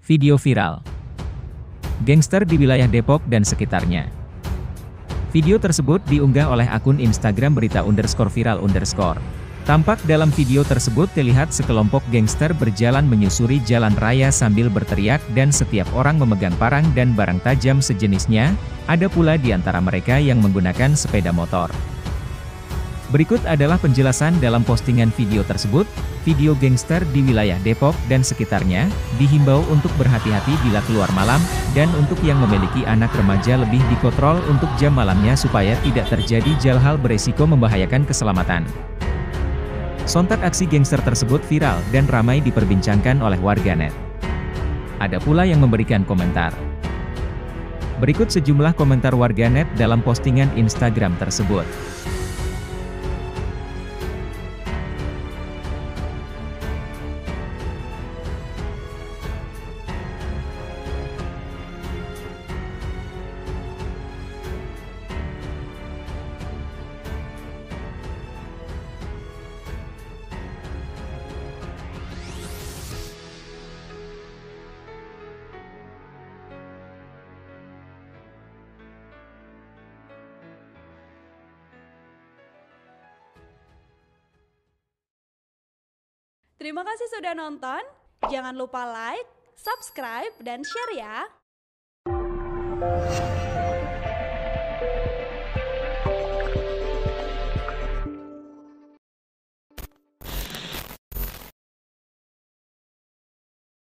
Video viral. Gangster di wilayah Depok dan sekitarnya. Video tersebut diunggah oleh akun Instagram berita_viral_. Tampak dalam video tersebut terlihat sekelompok gangster berjalan menyusuri jalan raya sambil berteriak dan setiap orang memegang parang dan barang tajam sejenisnya, ada pula di antara mereka yang menggunakan sepeda motor. Berikut adalah penjelasan dalam postingan video tersebut. Video gangster di wilayah Depok dan sekitarnya, dihimbau untuk berhati-hati bila keluar malam, dan untuk yang memiliki anak remaja lebih dikontrol untuk jam malamnya supaya tidak terjadi hal-hal beresiko membahayakan keselamatan. Sontak aksi gangster tersebut viral dan ramai diperbincangkan oleh warganet. Ada pula yang memberikan komentar. Berikut sejumlah komentar warganet dalam postingan Instagram tersebut. Terima kasih sudah nonton, jangan lupa like, subscribe, dan share ya!